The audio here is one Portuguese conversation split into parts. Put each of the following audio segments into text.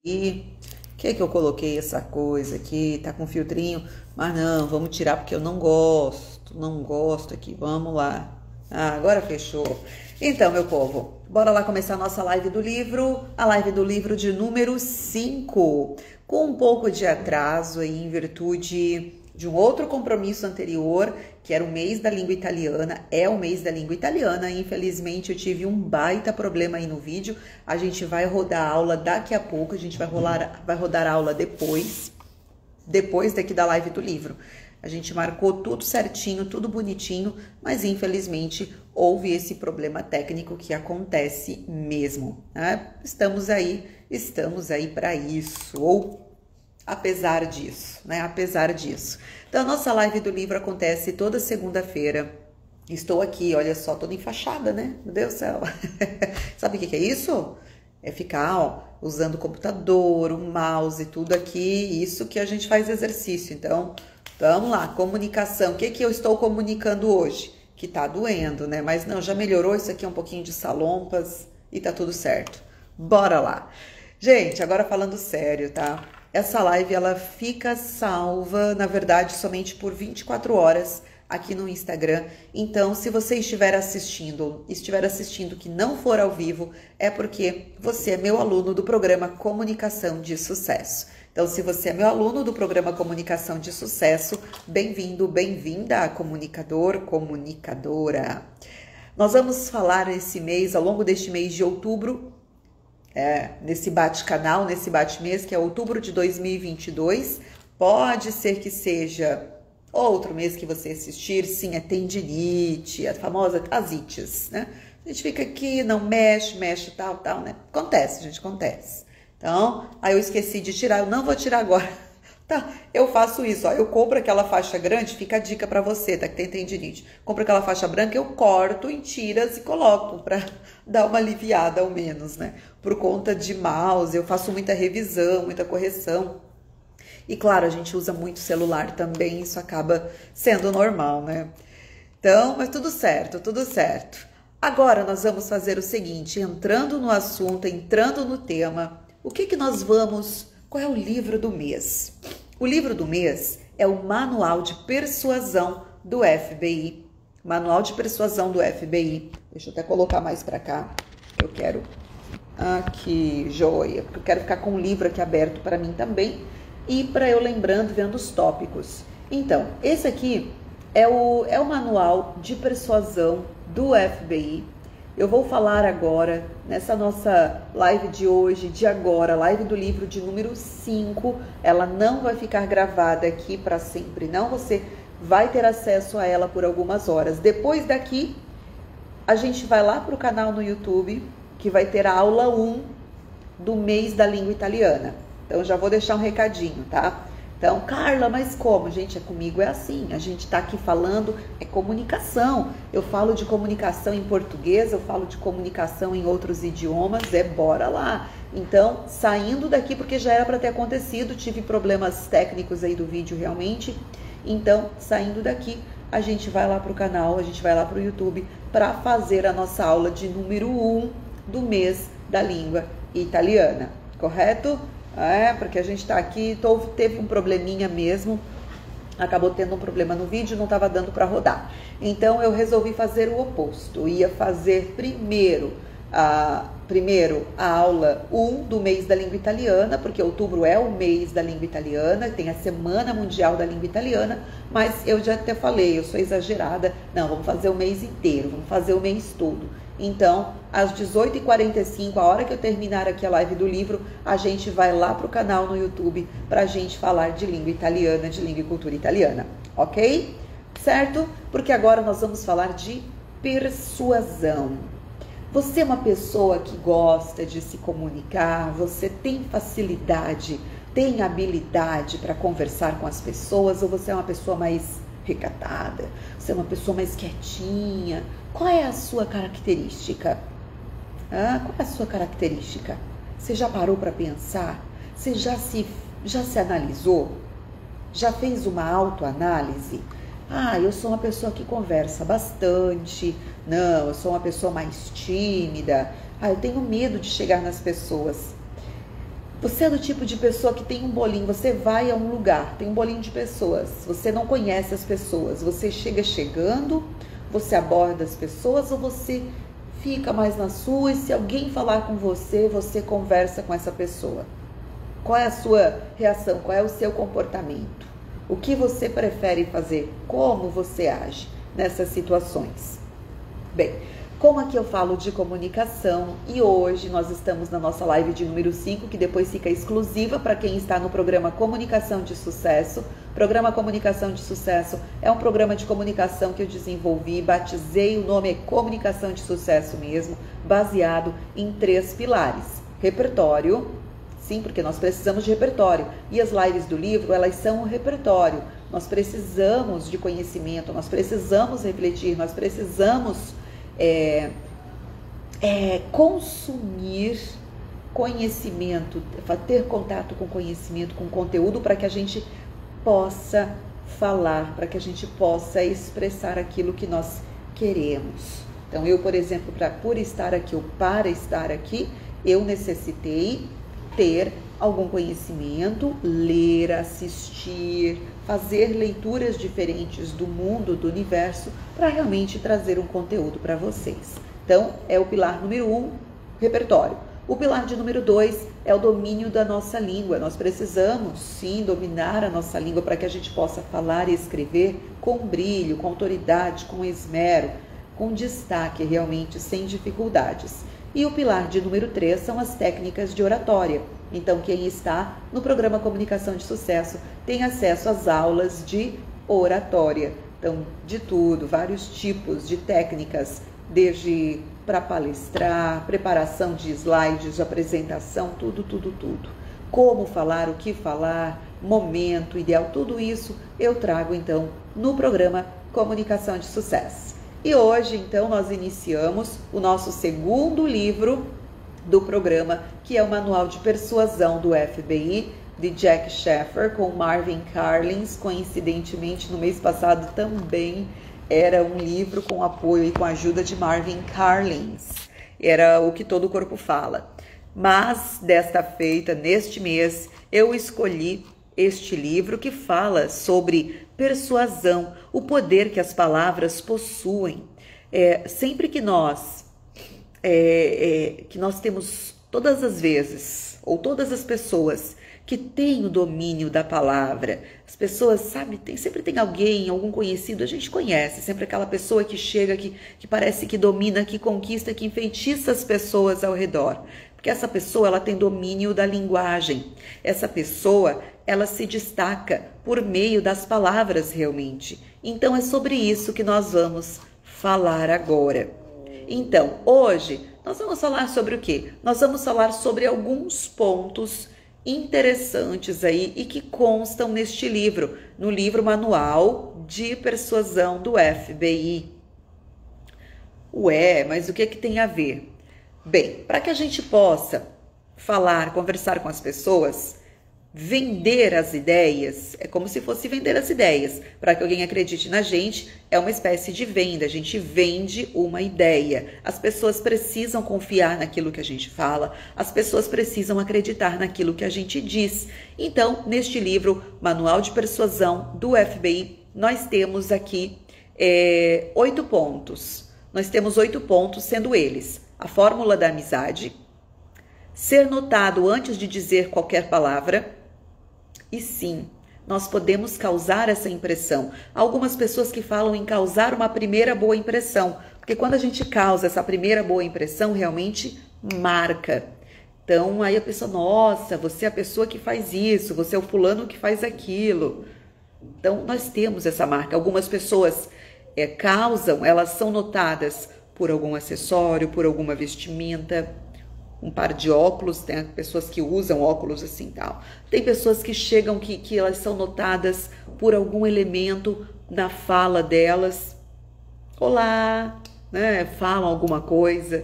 Que eu coloquei essa coisa aqui, tá com filtrinho, mas não, vamos tirar porque eu não gosto aqui, vamos lá. Ah, agora fechou. Então, meu povo, bora lá começar a nossa live do livro, a live do livro de número 5, com um pouco de atraso aí em virtude de um outro compromisso anterior, que era o mês da língua italiana, é o mês da língua italiana. Infelizmente eu tive um baita problema aí no vídeo. A gente vai rodar a aula daqui a pouco, a gente vai rodar a aula depois daqui da live do livro. A gente marcou tudo certinho, tudo bonitinho, mas infelizmente houve esse problema técnico que acontece mesmo, né? Estamos aí para isso, ou apesar disso, né? Apesar disso. Então, a nossa live do livro acontece toda segunda-feira. Estou aqui, olha só, toda enfaixada, né? Meu Deus do céu. Sabe o que é isso? É ficar, ó, usando o computador, o mouse, tudo aqui. Isso que a gente faz exercício. Então, vamos lá, comunicação. O que eu estou comunicando hoje? Que tá doendo, né? Mas não, já melhorou. Isso aqui é um pouquinho de salompas e tá tudo certo. Bora lá. Gente, agora falando sério, tá? Essa live, ela fica salva, na verdade, somente por 24 horas aqui no Instagram. Então, se você estiver assistindo que não for ao vivo, é porque você é meu aluno do programa Comunicação de Sucesso. Então, se você é meu aluno do programa Comunicação de Sucesso, bem-vindo, bem-vinda, comunicador, comunicadora. Nós vamos falar esse mês, ao longo deste mês de outubro, nesse bate-canal, nesse bate-mês, que é outubro de 2022. Pode ser que seja outro mês que você assistir, sim, é tendinite, a famosa asites, né? A gente fica aqui, não mexe, tal, né? Acontece, gente, acontece. Então, aí eu esqueci de tirar, eu não vou tirar agora. Tá, eu faço isso, ó, eu compro aquela faixa grande, fica a dica pra você, tá, que tem tendinite. Compro aquela faixa branca, eu corto em tiras e coloco pra dar uma aliviada ao menos, né? Por conta de mouse, eu faço muita revisão, muita correção. E claro, a gente usa muito celular também, isso acaba sendo normal, né? Então, mas tudo certo, tudo certo. Agora nós vamos fazer o seguinte, entrando no assunto, entrando no tema, qual é o livro do mês? O livro do mês é o Manual de Persuasão do FBI. Manual de Persuasão do FBI. Deixa eu até colocar mais para cá. Eu quero... Aqui, joia. Porque eu quero ficar com o livro aqui aberto para mim também. E para eu lembrando, vendo os tópicos. Então, esse aqui é o Manual de Persuasão do FBI. Eu vou falar agora, nessa nossa live de hoje, de agora, live do livro de número 5, ela não vai ficar gravada aqui para sempre, não, você vai ter acesso a ela por algumas horas. Depois daqui, a gente vai lá para o canal no YouTube, que vai ter a aula 1 do mês da língua italiana. Então, já vou deixar um recadinho, tá? Então, Carla, mas como? Gente, comigo é assim, a gente tá aqui falando, é comunicação. Eu falo de comunicação em português, eu falo de comunicação em outros idiomas, bora lá. Então, saindo daqui, porque já era para ter acontecido, tive problemas técnicos aí do vídeo realmente. Então, saindo daqui, a gente vai lá pro canal, a gente vai lá pro YouTube para fazer a nossa aula de número 1 do mês da língua italiana, correto? Porque a gente tá aqui, teve um probleminha mesmo, acabou tendo um problema no vídeo, não estava dando para rodar. Então, eu resolvi fazer o oposto, eu ia fazer primeiro a aula 1 do mês da língua italiana, porque outubro é o mês da língua italiana, tem a Semana Mundial da Língua Italiana, mas eu já até falei, eu sou exagerada, não, vamos fazer o mês inteiro, vamos fazer o mês todo. Então, às 18h45, a hora que eu terminar aqui a live do livro, a gente vai lá pro canal no YouTube para a gente falar de língua italiana, de língua e cultura italiana, ok? Certo? Porque agora nós vamos falar de persuasão. Você é uma pessoa que gosta de se comunicar, você tem facilidade, tem habilidade para conversar com as pessoas, ou você é uma pessoa mais recatada, você é uma pessoa mais quietinha? Qual é a sua característica? Qual é a sua característica? Você já parou para pensar? Você já se analisou? Já fez uma autoanálise? Eu sou uma pessoa que conversa bastante. Não, eu sou uma pessoa mais tímida. Eu tenho medo de chegar nas pessoas. Você é do tipo de pessoa que tem um bolinho, você vai a um lugar, tem um bolinho de pessoas, você não conhece as pessoas, você chegando, você aborda as pessoas ou você fica mais na sua e se alguém falar com você, você conversa com essa pessoa? Qual é a sua reação? Qual é o seu comportamento? O que você prefere fazer? Como você age nessas situações? Bem, como aqui eu falo de comunicação e hoje nós estamos na nossa live de número 5, que depois fica exclusiva para quem está no programa Comunicação de Sucesso. Programa Comunicação de Sucesso é um programa de comunicação que eu desenvolvi, batizei, o nome é Comunicação de Sucesso mesmo, baseado em 3 pilares. Repertório, sim, porque nós precisamos de repertório. E as lives do livro, elas são um repertório. Nós precisamos de conhecimento, nós precisamos refletir, nós precisamos consumir conhecimento, ter contato com conhecimento, com conteúdo, para que a gente possa falar, para que a gente possa expressar aquilo que nós queremos. Então, eu, por exemplo, por estar aqui ou para estar aqui, eu necessitei ter algum conhecimento, ler, assistir, fazer leituras diferentes do mundo, do universo, para realmente trazer um conteúdo para vocês. Então, é o pilar número 1, repertório. O pilar de número 2 é o domínio da nossa língua. Nós precisamos, sim, dominar a nossa língua para que a gente possa falar e escrever com brilho, com autoridade, com esmero, com destaque, realmente, sem dificuldades. E o pilar de número 3 são as técnicas de oratória. Então, quem está no programa Comunicação de Sucesso tem acesso às aulas de oratória. Então, de tudo, vários tipos de técnicas, desde para palestrar, preparação de slides, de apresentação, tudo. Como falar, o que falar, momento ideal, tudo isso eu trago, então, no programa Comunicação de Sucesso. E hoje, então, nós iniciamos o nosso segundo livro do programa, que é o Manual de Persuasão do FBI, de Jack Sheffer, com Marvin Carlins. Coincidentemente, no mês passado também era um livro com apoio e com a ajuda de Marvin Carlins. Era o que todo o corpo fala. Mas, desta feita, neste mês, eu escolhi este livro que fala sobre persuasão, o poder que as palavras possuem. Sempre que nós temos todas as vezes, ou todas as pessoas que têm o domínio da palavra, as pessoas, sabe, sempre tem alguém, algum conhecido, a gente conhece, sempre aquela pessoa que chega, que parece que domina, que conquista, que enfeitiça as pessoas ao redor. Porque essa pessoa, ela tem domínio da linguagem. Essa pessoa, ela se destaca por meio das palavras realmente. Então, é sobre isso que nós vamos falar agora. Então, hoje, nós vamos falar sobre o quê? Nós vamos falar sobre alguns pontos interessantes aí e que constam neste livro, no livro Manual de Persuasão do FBI. Ué, mas o que tem a ver? Bem, para que a gente possa falar, conversar com as pessoas, vender as ideias, é como se fosse vender as ideias. Para que alguém acredite na gente, é uma espécie de venda. A gente vende uma ideia. As pessoas precisam confiar naquilo que a gente fala, as pessoas precisam acreditar naquilo que a gente diz. Então, neste livro, Manual de Persuasão do FBI, nós temos aqui 8 pontos. Nós temos 8 pontos, sendo eles: a fórmula da amizade, ser notado antes de dizer qualquer palavra. E sim, nós podemos causar essa impressão. Há algumas pessoas que falam em causar uma primeira boa impressão, porque quando a gente causa essa primeira boa impressão, realmente marca. Então, aí a pessoa, nossa, você é a pessoa que faz isso, você é o fulano que faz aquilo. Então, nós temos essa marca. Algumas pessoas causam, elas são notadas por algum acessório, por alguma vestimenta, um par de óculos. Tem pessoas que usam óculos assim tal. Tem pessoas que chegam que elas são notadas por algum elemento na fala delas. Olá, né? Falam alguma coisa.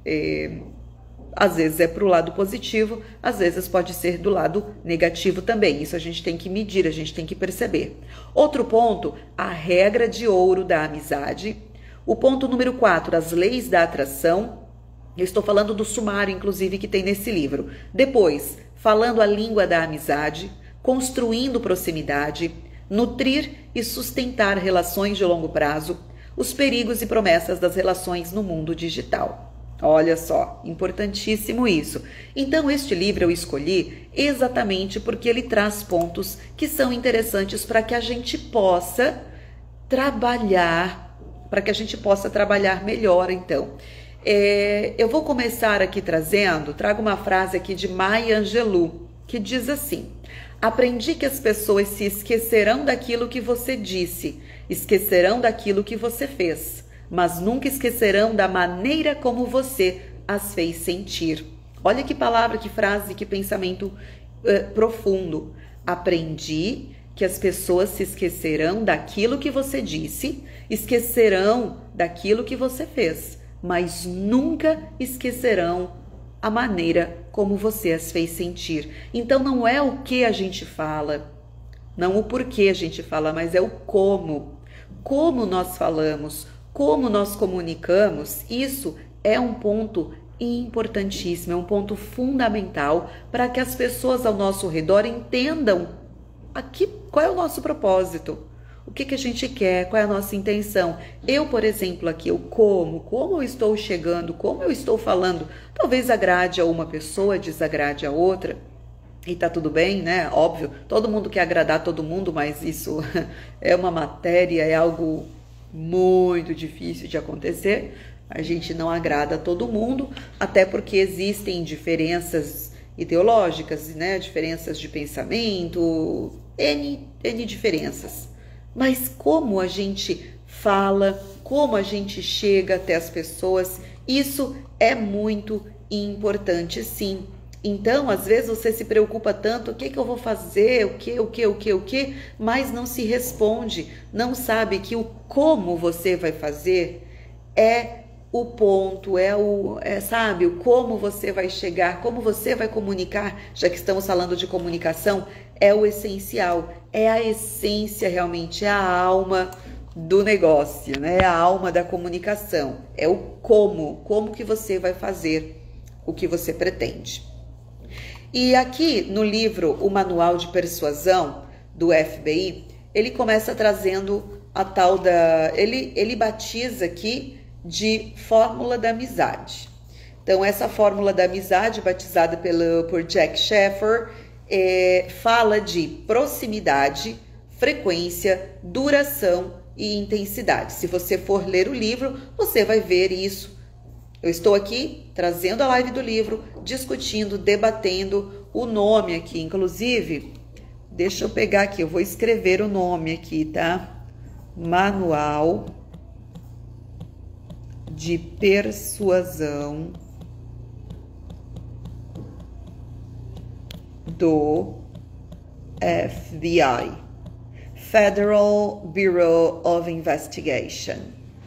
Às vezes é para o lado positivo, às vezes pode ser do lado negativo também. Isso a gente tem que medir, a gente tem que perceber. Outro ponto, a regra de ouro da amizade. O ponto número 4, as leis da atração. Eu estou falando do sumário, inclusive, que tem nesse livro. Depois, falando a língua da amizade, construindo proximidade, nutrir e sustentar relações de longo prazo, os perigos e promessas das relações no mundo digital. Olha só, importantíssimo isso. Então, este livro eu escolhi exatamente porque ele traz pontos que são interessantes para que a gente possa trabalhar, melhor, então. Eu vou começar aqui trago uma frase aqui de Maya Angelou, que diz assim: aprendi que as pessoas se esquecerão daquilo que você disse, esquecerão daquilo que você fez, mas nunca esquecerão da maneira como você as fez sentir. Olha que palavra, que frase, que pensamento profundo. Aprendi que as pessoas se esquecerão daquilo que você disse, esquecerão daquilo que você fez, mas nunca esquecerão a maneira como você as fez sentir. Então não é o que a gente fala, não o porquê a gente fala, mas é o como. Como nós falamos, como nós comunicamos, isso é um ponto importantíssimo, é um ponto fundamental para que as pessoas ao nosso redor entendam qual é o nosso propósito, o que a gente quer, qual é a nossa intenção. Eu, por exemplo, aqui, como eu estou chegando, como eu estou falando, talvez agrade a uma pessoa, desagrade a outra, e tá tudo bem, né? Óbvio, todo mundo quer agradar todo mundo, mas isso é uma matéria, é algo muito difícil de acontecer. A gente não agrada a todo mundo, até porque existem diferenças ideológicas, né? Diferenças de pensamento, N diferenças. Mas como a gente fala, como a gente chega até as pessoas, isso é muito importante, sim. Então, às vezes você se preocupa tanto, o que eu vou fazer, o que, mas não se responde, não sabe que o como você vai fazer é o ponto, sabe, o como você vai chegar, como você vai comunicar, já que estamos falando de comunicação, é o essencial, é a essência realmente, é a alma do negócio, né? É a alma da comunicação, é o como que você vai fazer o que você pretende. E aqui no livro O Manual de Persuasão do FBI, ele começa trazendo a tal ele batiza aqui de fórmula da amizade. Então, essa fórmula da amizade, batizada por Jack Sheffer, fala de proximidade, frequência, duração e intensidade. Se você for ler o livro, você vai ver isso. Eu estou aqui trazendo a live do livro, discutindo, debatendo o nome aqui. Inclusive, deixa eu pegar aqui, eu vou escrever o nome aqui, tá? Manual de Persuasão do FBI, Federal Bureau of Investigation.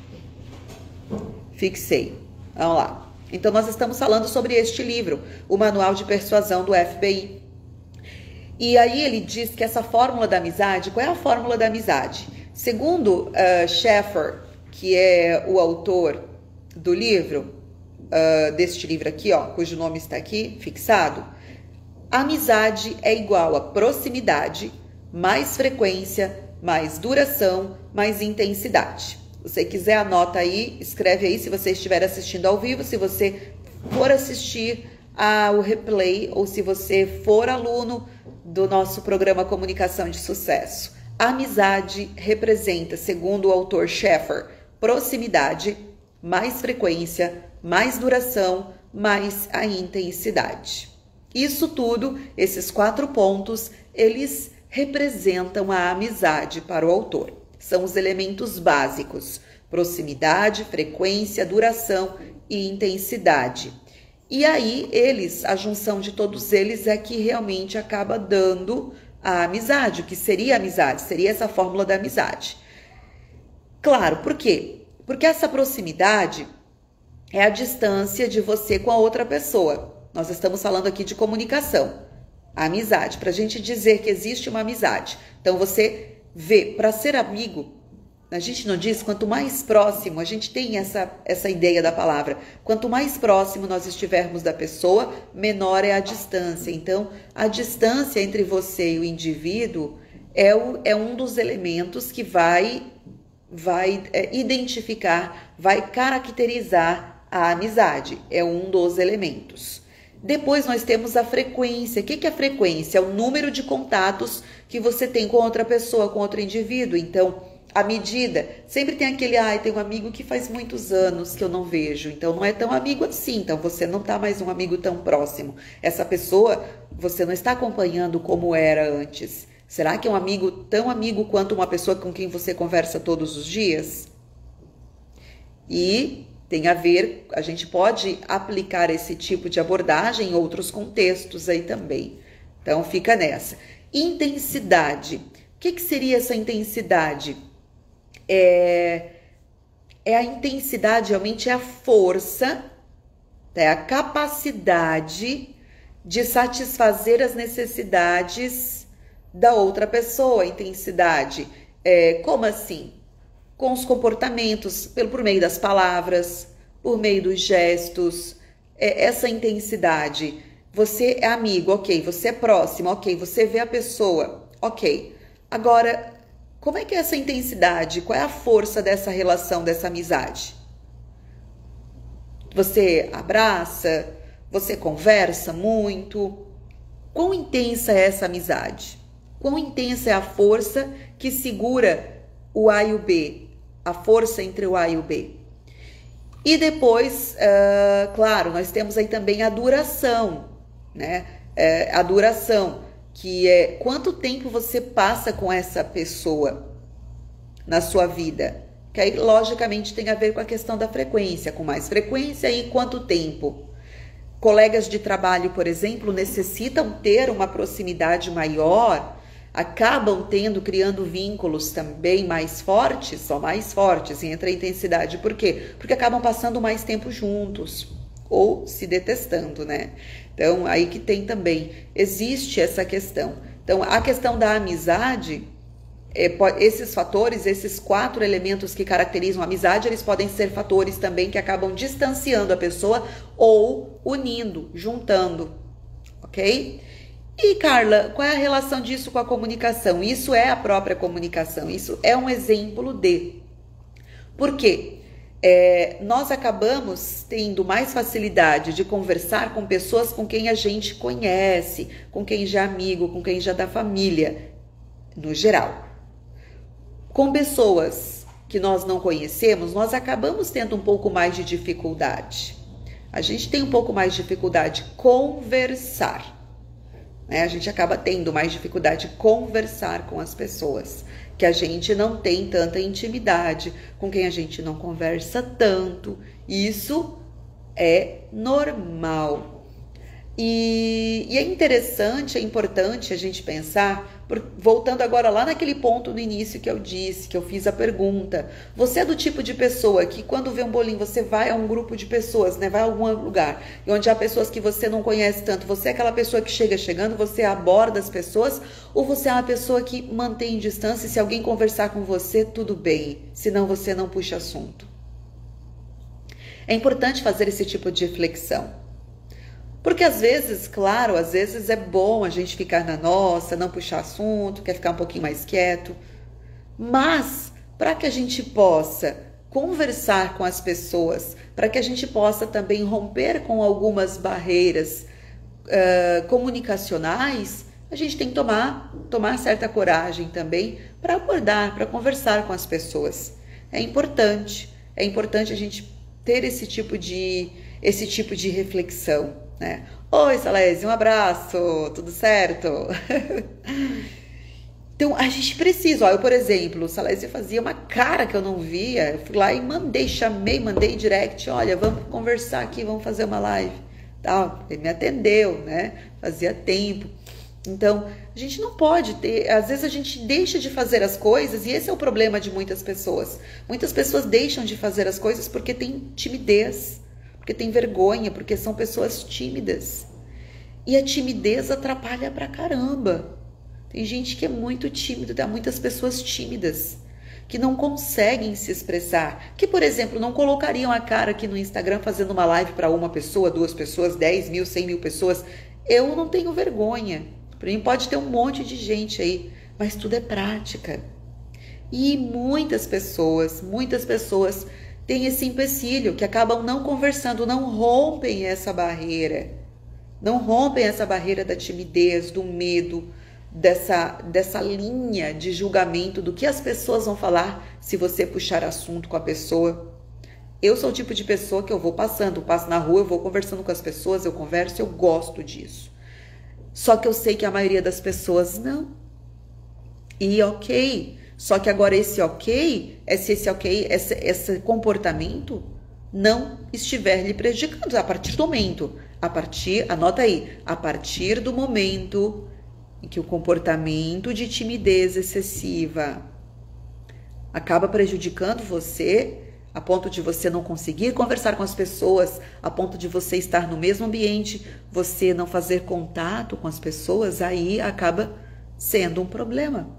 Fixei. Vamos lá. Então, nós estamos falando sobre este livro, o Manual de Persuasão do FBI. E aí ele diz que essa fórmula da amizade, qual é a fórmula da amizade? Segundo Sheffer, que é o autor do livro, deste livro aqui, ó, cujo nome está aqui fixado, amizade é igual a proximidade, mais frequência, mais duração, mais intensidade. Se você quiser, anota aí, escreve aí se você estiver assistindo ao vivo, se você for assistir ao replay ou se você for aluno do nosso programa Comunicação de Sucesso. A amizade representa, segundo o autor Sheffer, proximidade, mais frequência, mais duração, mais a intensidade. Isso tudo, esses 4 pontos, eles representam a amizade para o autor. São os elementos básicos: proximidade, frequência, duração e intensidade. E aí, a junção de todos eles é que realmente acaba dando a amizade. O que seria a amizade? Seria essa fórmula da amizade. Claro, por quê? Porque essa proximidade é a distância de você com a outra pessoa. Nós estamos falando aqui de comunicação. A amizade, para a gente dizer que existe uma amizade. Então, você vê, para ser amigo, A gente não diz, quanto mais próximo, a gente tem essa ideia da palavra, quanto mais próximo nós estivermos da pessoa, menor é a distância. Então, a distância entre você e o indivíduo é um dos elementos que vai identificar, vai caracterizar a amizade, é um dos elementos. Depois nós temos a frequência. O que é a frequência? É o número de contatos que você tem com outra pessoa, com outro indivíduo. Então, a medida, sempre tem aquele, tem um amigo que faz muitos anos que eu não vejo, então não é tão amigo assim, então você não está mais um amigo tão próximo. Essa pessoa, você não está acompanhando como era antes. Será que é um amigo tão amigo quanto uma pessoa com quem você conversa todos os dias? E tem a ver, a gente pode aplicar esse tipo de abordagem em outros contextos aí também. Então fica nessa. Intensidade. O que seria essa intensidade? A intensidade realmente é a força, é a capacidade de satisfazer as necessidades da outra pessoa. Intensidade, como assim? Com os comportamentos, por meio das palavras, por meio dos gestos, essa intensidade. Você é amigo, ok, você é próximo, ok, você vê a pessoa, ok. Agora, como é que é essa intensidade? Qual é a força dessa relação, dessa amizade? Você abraça? Você conversa muito? Quão intensa é essa amizade? Quão intensa é a força que segura o A e o B? A força entre o A e o B. E depois, claro, nós temos aí também a duração, né? A duração, que é quanto tempo você passa com essa pessoa na sua vida. Que aí, logicamente, tem a ver com a questão da frequência, com mais frequência e quanto tempo. Colegas de trabalho, por exemplo, necessitam ter uma proximidade maior, acabam criando vínculos também mais fortes, só mais fortes, e entra a intensidade. Por quê? Porque acabam passando mais tempo juntos, ou se detestando, né? Então, aí que tem também, existe essa questão. Então, a questão da amizade, esses fatores, esses 4 elementos que caracterizam a amizade, eles podem ser fatores também que acabam distanciando a pessoa ou unindo, juntando, ok? E, Carla, qual é a relação disso com a comunicação? Isso é a própria comunicação, isso é um exemplo de. Por quê? Nós acabamos tendo mais facilidade de conversar com pessoas com quem a gente conhece, com quem já é amigo, com quem já é da família, no geral. Com pessoas que nós não conhecemos, nós acabamos tendo um pouco mais de dificuldade. A gente tem um pouco mais de dificuldade de conversar, né? A gente acaba tendo mais dificuldade de conversar com as pessoas, que a gente não tem tanta intimidade, com quem a gente não conversa tanto. Isso é normal. E é interessante, é importante a gente pensar, voltando agora lá naquele ponto no início que eu disse, que eu fiz a pergunta. Você é do tipo de pessoa que quando vê um bolinho, você vai a um grupo de pessoas, né? Vai a algum lugar, onde há pessoas que você não conhece tanto. Você é aquela pessoa que chegando, você aborda as pessoas, ou você é uma pessoa que mantém distância e se alguém conversar com você, tudo bem, senão você não puxa assunto. É importante fazer esse tipo de reflexão. Porque às vezes, claro, às vezes é bom a gente ficar na nossa, não puxar assunto, quer ficar um pouquinho mais quieto. Mas, para que a gente possa conversar com as pessoas, para que a gente possa também romper com algumas barreiras comunicacionais, a gente tem que tomar certa coragem também para abordar, para conversar com as pessoas. É importante a gente ter esse tipo de reflexão. Né? Oi, Salésio, um abraço, tudo certo? Então, a gente precisa, eu, por exemplo, o Salésio fazia uma cara que eu não via, eu fui lá e mandei direct, olha, vamos conversar aqui, vamos fazer uma live, tal. Ele me atendeu, né? Fazia tempo. Então, a gente não pode ter, às vezes a gente deixa de fazer as coisas, e esse é o problema de muitas pessoas. Muitas pessoas deixam de fazer as coisas porque tem timidez, porque tem vergonha, porque são pessoas tímidas. E a timidez atrapalha pra caramba. Tem gente que é muito tímida, tem muitas pessoas tímidas que não conseguem se expressar, que, por exemplo, não colocariam a cara aqui no Instagram fazendo uma live para uma pessoa, 2 pessoas, 10 mil, 100 mil pessoas. Eu não tenho vergonha. Para mim pode ter um monte de gente aí, mas tudo é prática. E muitas pessoas têm esse empecilho, que acabam não conversando, não rompem essa barreira. Não rompem essa barreira da timidez, do medo, dessa linha de julgamento do que as pessoas vão falar se você puxar assunto com a pessoa. Eu sou o tipo de pessoa que eu vou passando, passo na rua, eu vou conversando com as pessoas, eu converso, eu gosto disso. Só que eu sei que a maioria das pessoas não. E ok. Só que agora esse comportamento não estiver lhe prejudicando a partir do momento, anota aí, a partir do momento em que o comportamento de timidez excessiva acaba prejudicando você, a ponto de você não conseguir conversar com as pessoas, a ponto de você estar no mesmo ambiente, você não fazer contato com as pessoas, aí acaba sendo um problema.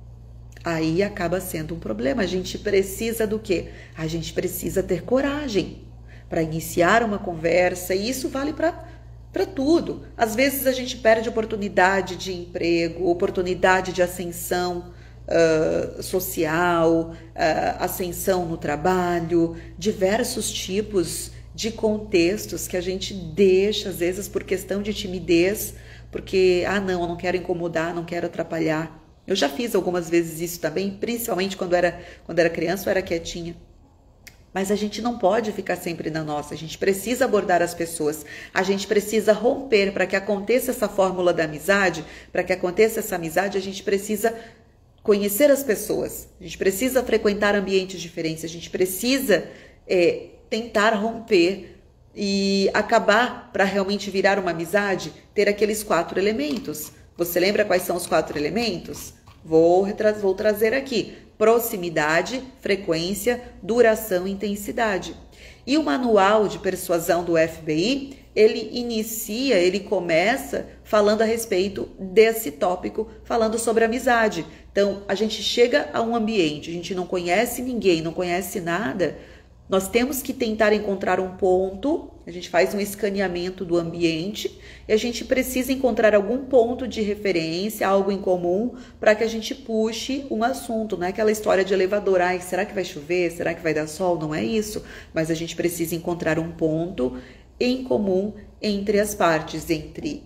A gente precisa do quê? A gente precisa ter coragem para iniciar uma conversa, e isso vale para tudo. Às vezes a gente perde oportunidade de emprego, oportunidade de ascensão social, ascensão no trabalho, diversos tipos de contextos que a gente deixa, às vezes, por questão de timidez, porque, não, eu não quero incomodar, não quero atrapalhar. Eu já fiz algumas vezes isso também, principalmente quando era criança, eu era quietinha. Mas a gente não pode ficar sempre na nossa, a gente precisa abordar as pessoas, a gente precisa romper para que aconteça essa fórmula da amizade, para que aconteça essa amizade, a gente precisa conhecer as pessoas, a gente precisa frequentar ambientes diferentes, a gente precisa tentar romper e acabar para realmente virar uma amizade, ter aqueles 4 elementos. Você lembra quais são os 4 elementos? Vou trazer aqui: proximidade, frequência, duração e intensidade. E o manual de persuasão do FBI, ele começa falando a respeito desse tópico, falando sobre amizade. Então, a gente chega a um ambiente, a gente não conhece ninguém, não conhece nada, nós temos que tentar encontrar um ponto, a gente faz um escaneamento do ambiente e a gente precisa encontrar algum ponto de referência, algo em comum, para que a gente puxe um assunto. Não é aquela história de elevador, será que vai chover? Será que vai dar sol? Não é isso. Mas a gente precisa encontrar um ponto em comum entre as partes, entre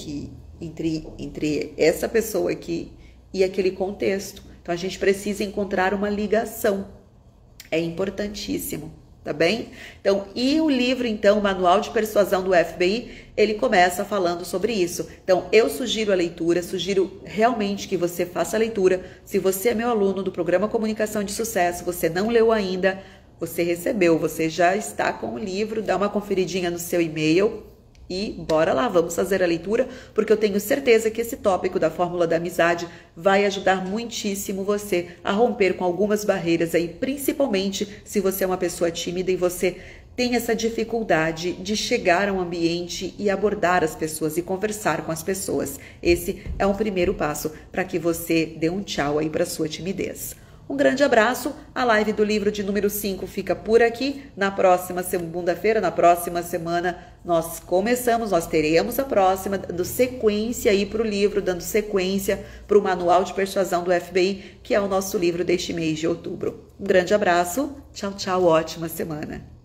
essa pessoa aqui e aquele contexto. Então a gente precisa encontrar uma ligação. É importantíssimo, tá bem? Então, e o livro, então, o Manual de Persuasão do FBI, ele começa falando sobre isso. Então, eu sugiro a leitura, sugiro realmente que você faça a leitura. Se você é meu aluno do programa Comunicação de Sucesso, você não leu ainda, você recebeu, você já está com o livro, dá uma conferidinha no seu e-mail e bora lá, vamos fazer a leitura, porque eu tenho certeza que esse tópico da fórmula da amizade vai ajudar muitíssimo você a romper com algumas barreiras aí, principalmente se você é uma pessoa tímida e você tem essa dificuldade de chegar a um ambiente e abordar as pessoas e conversar com as pessoas. Esse é um primeiro passo para que você dê um tchau aí para sua timidez. Um grande abraço, a live do livro de número 5 fica por aqui. Na próxima segunda-feira, na próxima semana, nós teremos a próxima, dando sequência aí para o livro, dando sequência para o Manual de Persuasão do FBI, que é o nosso livro deste mês de outubro. Um grande abraço, tchau, tchau, ótima semana.